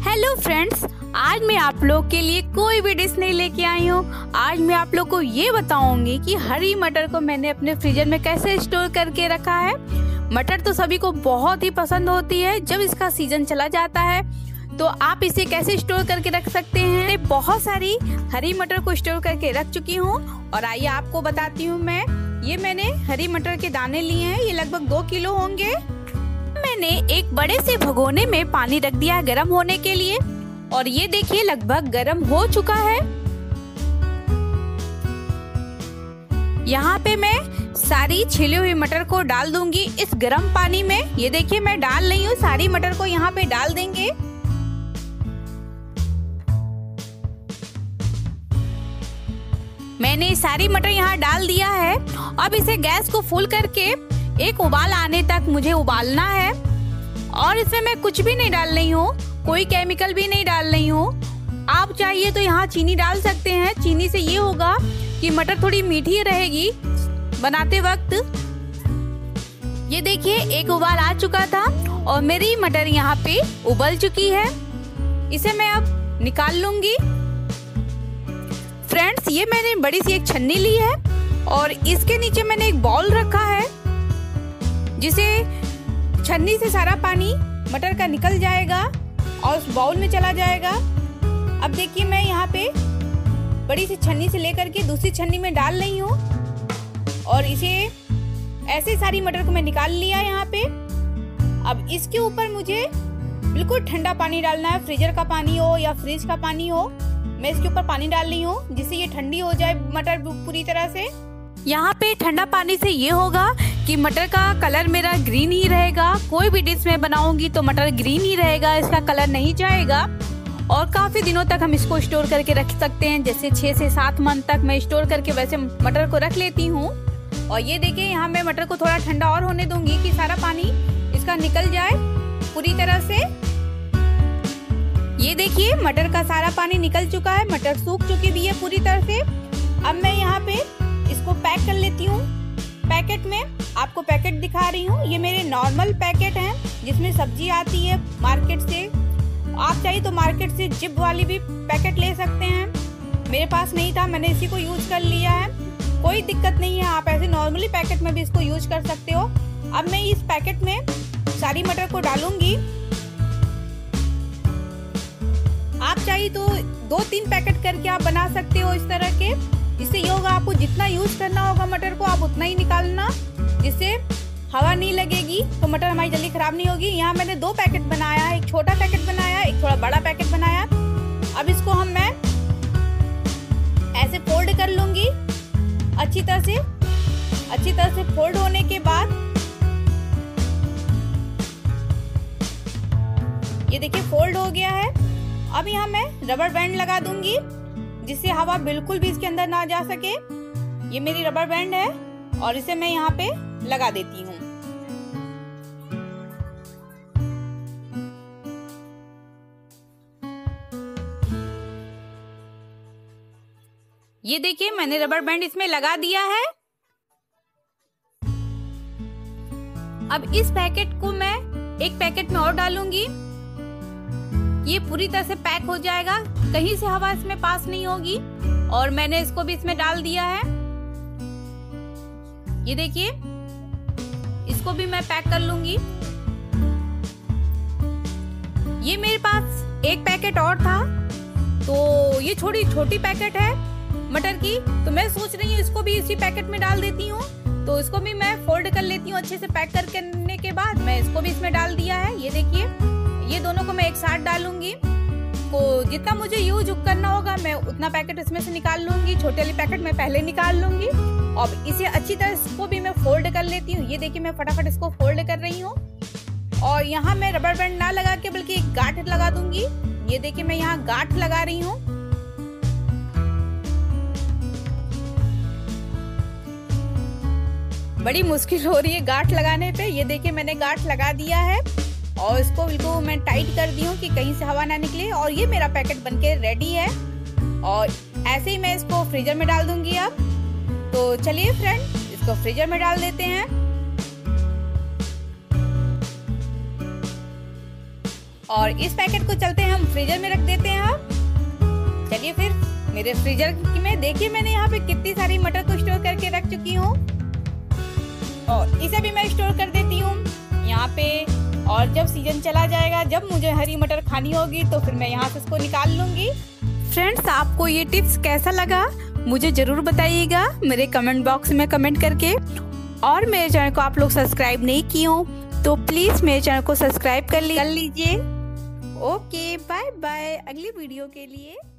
Hello friends, आज मैं आप लोग के लिए कोई भी डिश नहीं लेके आई हूँ। आज मैं आप लोग को ये बताऊंगी कि हरी मटर को मैंने अपने फ्रीजर में कैसे स्टोर करके रखा है। मटर तो सभी को बहुत ही पसंद होती है जब इसका सीजन चला जाता है, तो आप इसे कैसे स्टोर करके रख सकते हैं। मैं बहुत सारी हरी मटर को स्टोर करके रख चुकी हूँ और आइए आपको बताती हूँ। मैंने हरी मटर के दाने लिए हैं, ये लगभग 2 किलो होंगे। मैंने एक बड़े से भगोने में पानी रख दिया है गर्म होने के लिए और ये देखिए लगभग गर्म हो चुका है। यहाँ पे मैं सारी छिली हुई मटर को डाल दूंगी इस गर्म पानी में। ये देखिए मैं डाल रही हूँ, सारी मटर को यहाँ पे डाल देंगे। मैंने सारी मटर यहाँ डाल दिया है। अब इसे गैस को फुल करके एक उबाल आने तक मुझे उबालना है और इसमें मैं कुछ भी नहीं डाल रही हूँ, कोई केमिकल भी नहीं डाल रही हूँ। आप चाहिए तो यहाँ चीनी डाल सकते हैं। चीनी से ये होगा कि मटर थोड़ी मीठी रहेगी बनाते वक्त। ये देखिए एक उबाल आ चुका था और मेरी मटर यहाँ पे उबल चुकी है। इसे मैं अब निकाल लूंगी। फ्रेंड्स, ये मैंने बड़ी सी एक छन्नी ली है और इसके नीचे मैंने एक बाउल रखा है जिसे छन्नी से सारा पानी मटर का निकल जाएगा और उस बाउल में चला जाएगा। अब देखिए मैं यहाँ पे बड़ी सी छन्नी से लेकर के दूसरी छन्नी में डाल रही हूँ और इसे ऐसे सारी मटर को मैं निकाल लिया यहाँ पे। अब इसके ऊपर मुझे बिल्कुल ठंडा पानी डालना है, फ्रीजर का पानी हो या फ्रिज का पानी हो। मैं इसके ऊपर पानी डाल रही हूँ जिससे ये ठंडी हो जाए मटर पूरी तरह से। यहाँ पे ठंडा पानी से ये होगा कि मटर का कलर मेरा ग्रीन ही रहेगा। कोई भी डिश में बनाऊंगी तो मटर ग्रीन ही रहेगा, इसका कलर नहीं जाएगा और काफी दिनों तक हम इसको स्टोर करके रख सकते हैं। जैसे 6 से 7 मंथ तक मैं स्टोर करके वैसे मटर को रख लेती हूँ। और ये देखिए यहाँ मैं मटर को थोड़ा ठंडा और होने दूंगी कि सारा पानी इसका निकल जाए पूरी तरह से। ये देखिए मटर का सारा पानी निकल चुका है, मटर सूख चुकी भी है पूरी तरह से। अब मैं यहाँ पे इसको पैक कर लेती हूँ। पैकेट में आपको पैकेट दिखा रही हूँ, ये मेरे नॉर्मल पैकेट हैं जिसमें सब्जी आती है मार्केट से। आप चाहिए तो मार्केट से जिप वाली भी पैकेट ले सकते हैं। मेरे पास नहीं था, मैंने इसी को यूज कर लिया है। कोई दिक्कत नहीं है, आप ऐसे नॉर्मली पैकेट में भी इसको यूज कर सकते हो। अब मैं इस पैकेट में सारी मटर को डालूंगी। आप चाहिए तो 2-3 पैकेट करके आप बना सकते हो इस तरह के। इससे ये होगा आपको जितना यूज करना होगा मटर को आप उतना ही निकालना, जिससे हवा नहीं लगेगी तो मटर हमारी जल्दी खराब नहीं होगी। यहाँ मैंने 2 पैकेट बनाया है, एक छोटा पैकेट बनाया, एक थोड़ा बड़ा पैकेट बनाया। अब इसको मैं ऐसे फोल्ड कर लूंगी अच्छी तरह से फोल्ड होने के बाद ये देखिए फोल्ड हो गया है। अब यहाँ मैं रबर बैंड लगा दूंगी जिससे हवा बिल्कुल भी इसके अंदर ना जा सके। ये मेरी रबर बैंड है और इसे मैं यहाँ पे लगा देती हूँ। ये देखिए मैंने रबर बैंड इसमें लगा दिया है। अब इस पैकेट को मैं एक पैकेट में और डालूंगी। ये पूरी तरह से पैक हो जाएगा, कहीं से हवा इसमें पास नहीं होगी। और मैंने इसको भी इसमें डाल दिया है। ये देखिए इसको भी मैं पैक कर लूंगी। ये मेरे पास एक पैकेट और था, तो ये छोटी पैकेट है मटर की, तो मैं सोच रही हूँ इसको भी इसी पैकेट में डाल देती हूँ। तो इसको भी मैं फोल्ड कर लेती हूँ अच्छे से। पैक करने के बाद मैं इसको भी इसमें डाल दिया है। ये देखिए ये दोनों को मैं एक साथ डालूंगी। तो जितना मुझे यूज करना होगा मैं उतना पैकेट इसमें से निकाल लूंगी। छोटे वाली पैकेट मैं पहले निकाल लूंगी। अब इसे अच्छी तरह इसको भी मैं फोल्ड कर लेती हूँ। ये देखिए मैं फटाफट इसको फोल्ड कर रही हूँ और यहाँ मैं रबर बैंड ना लगा के बल्कि एक गांठ लगा दूंगी। ये देखिए मैं यहाँ गांठ लगा रही हूँ। बड़ी मुश्किल हो रही है गांठ लगाने पे। ये देखिए मैंने गांठ लगा दिया है और इसको बिल्कुल मैं टाइट कर दी हूँ कि कहीं से हवा ना निकले। और ये मेरा पैकेट बनके रेडी है और ऐसे ही मैं इसको फ्रीजर में डाल दूंगी अब। तो चलिए फ्रेंड इसको फ्रीजर में डाल देते हैं। और इस पैकेट को चलते हैं हम फ्रीजर में रख देते हैं। अब चलिए फिर मेरे फ्रीजर में देखिए मैंने यहाँ पे कितनी सारी मटर को स्टोर करके रख चुकी हूँ और इसे भी मैं स्टोर कर देती हूँ यहाँ पे। और जब सीजन चला जाएगा, जब मुझे हरी मटर खानी होगी तो फिर मैं यहाँ से इसको निकाल लूँगी। फ्रेंड्स, आपको ये टिप्स कैसा लगा मुझे ज़रूर बताइएगा मेरे कमेंट बॉक्स में कमेंट करके। और मेरे चैनल को आप लोग सब्सक्राइब नहीं किए हो तो प्लीज़ मेरे चैनल को सब्सक्राइब कर लीजिए। ओके, बाय बाय अगली वीडियो के लिए।